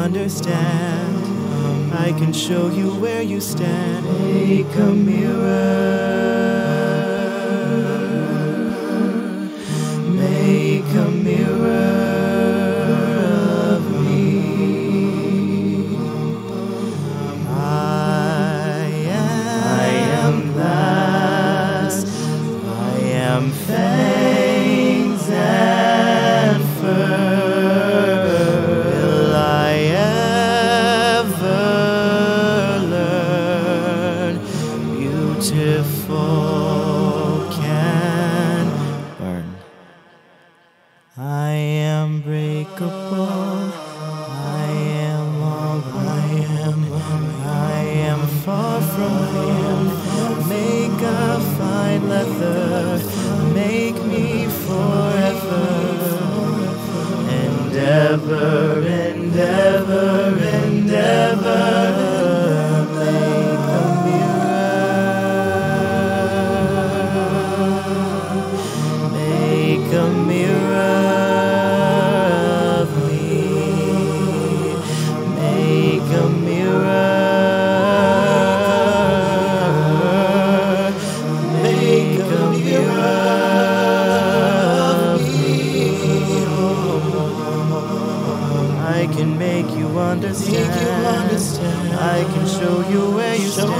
understand. I can show you where you stand. Make a mirror. Make a mirror of me. I am glass. I am fangs and fur. Will I ever learn? Beautiful can burn. I am breakable. I am all I am far from him. Make a fine leather. Make me forever. Endeavor, endeavor, endeavor. Make a mirror. Make a mirror. Make a mirror. Make a mirror of me. I can make you understand. I can show you where you stand.